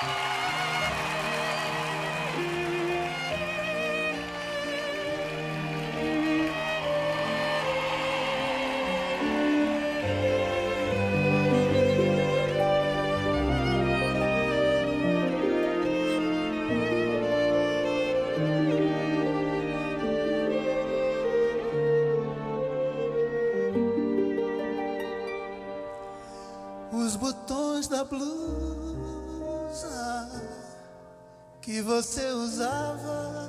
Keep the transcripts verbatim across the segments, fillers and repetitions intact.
Os botões da blusa que você usava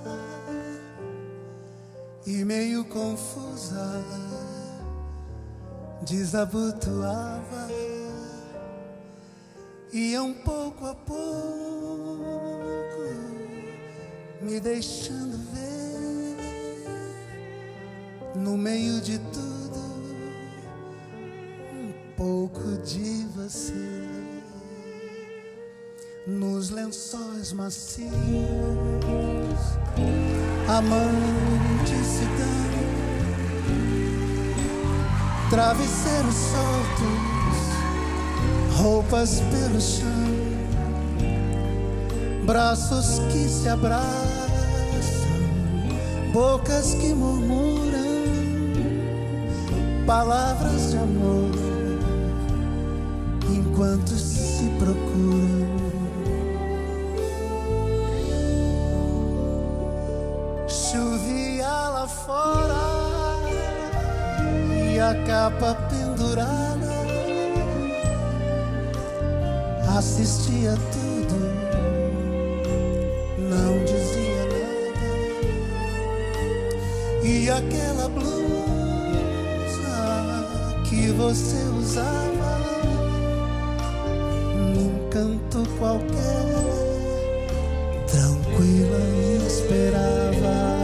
e meio confusa desabotoava, iam pouco a pouco me deixando ver no meio de tudo pouco de você. Nos lençóis macios, amantes se dão, travesseiros soltos, roupas pelo chão, braços que se abraçam, bocas que murmuram palavras de amor enquanto se procuram. Chovia lá fora e a capa pendurada assistia tudo, não dizia nada. E aquela blusa que você usava num canto qualquer, tranquila e esperava.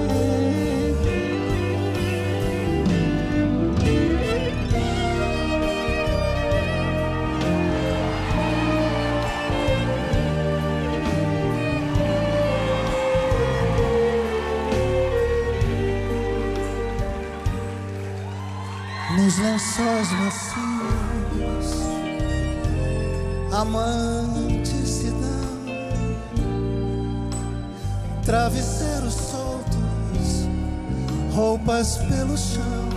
Nos lençóis macios, amantes se dão, travesseiros soltos, roupas pelo chão,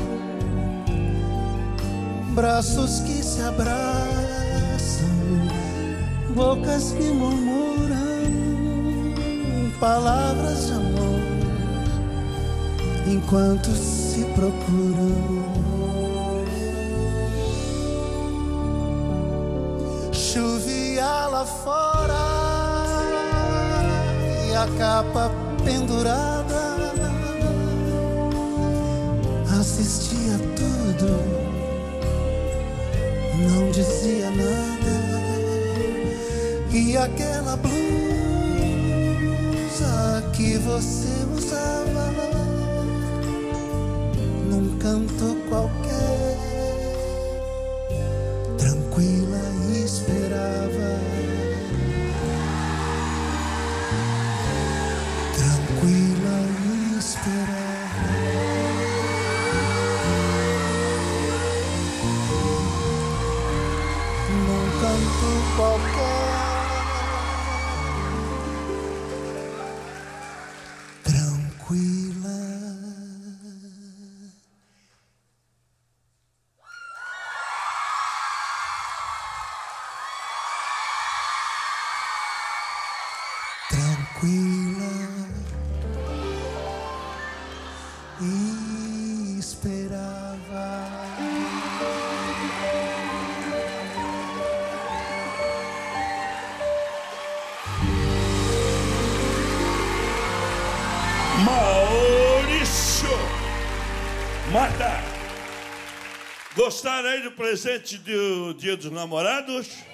braços que se abraçam, bocas que murmuram palavras de amor enquanto se procuram. Chovia lá fora e a capa pendurada assistia tudo, não dizia nada. E aquela blusa que você usava num canto qualquer, tranquila e esperava. Tranquila e esperava. Num canto qualquer, tranquila. Tranquila e esperava. Maurício Mata. Gostaram aí do presente do Dia dos Namorados?